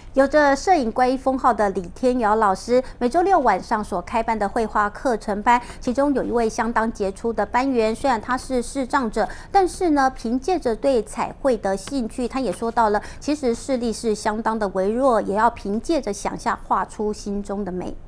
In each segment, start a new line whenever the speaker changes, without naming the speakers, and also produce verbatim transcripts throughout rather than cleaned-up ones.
有着摄影怪医封号的李天瑶老师，每周六晚上所开办的绘画课程班，其中有一位相当杰出的班员，虽然他是视障者，但是呢，凭借着对彩绘的兴趣，他也说到了，其实视力是相当的微弱，也要凭借着想象画出心中的美。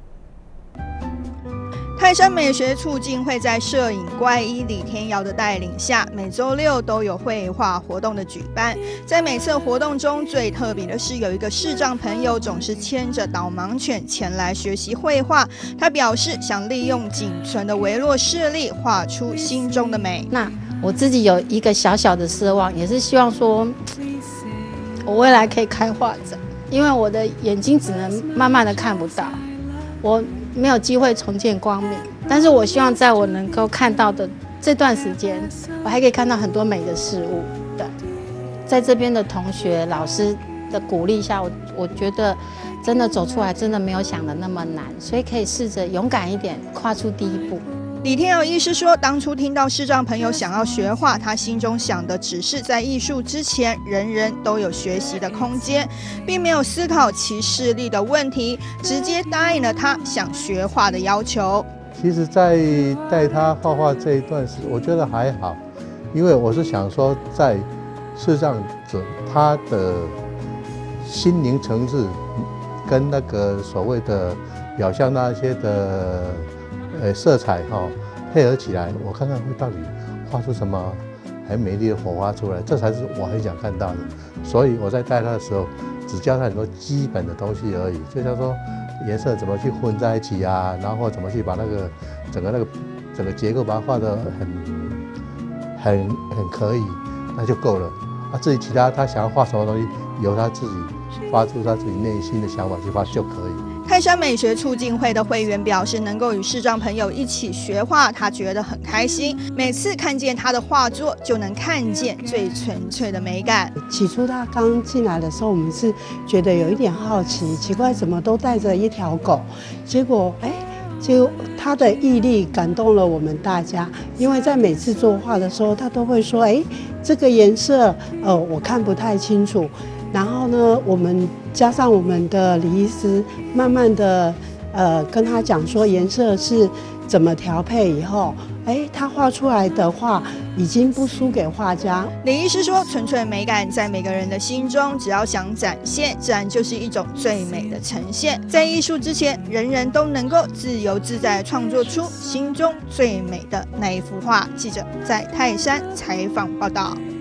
泰山美学促进会在摄影怪医李天瑶的带领下，每周六都有绘画活动的举办。在每次活动中，最特别的是有一个视障朋友总是牵着导盲犬前来学习绘画。他表示想利用仅存的微弱视力，画出心中的美。
那我自己有一个小小的奢望，也是希望说，我未来可以开画展，因为我的眼睛只能慢慢的看不到，我没有机会重见光明，但是我希望在我能够看到的这段时间，我还可以看到很多美的事物。对，在这边的同学、老师的鼓励下，我我觉得真的走出来，真的没有想的那么难，所以可以试着勇敢一点，跨出第一步。
李天瑶医师说，当初听到视障朋友想要学画，他心中想的只是在艺术之前，人人都有学习的空间，并没有思考其视力的问题，直接答应了他想学画的要求。
其实，在带他画画这一段时，我觉得还好，因为我是想说，在视障者他的心灵层次跟那个所谓的表象那些的。呃，色彩哈、哦、配合起来，我看看会到底画出什么很美丽的火花出来，这才是我很想看到的。所以我在带他的时候，只教他很多基本的东西而已，就像说颜色怎么去混在一起啊，然后怎么去把那个整个那个整个结构把它画得很很很可以，那就够了。啊，至于其他他想要画什么东西，由他自己发出他自己内心的想法去画就可以。
泰山美学促进会的会员表示，能够与视障朋友一起学画，他觉得很开心。每次看见他的画作，就能看见最纯粹的美感。
起初他刚进来的时候，我们是觉得有一点好奇，奇怪怎么都带着一条狗，结果哎。就他的毅力感动了我们大家，因为在每次作画的时候，他都会说：“哎，这个颜色，呃，我看不太清楚。”然后呢，我们加上我们的李医师，慢慢的，呃，跟他讲说颜色是怎么调配以后，哎，他画出来的画已经不输给画家。
李医师说，纯粹美感在每个人的心中，只要想展现，自然就是一种最美的呈现。在艺术之前，人人都能够自由自在创作出心中最美的那一幅画。记者在泰山采访报道。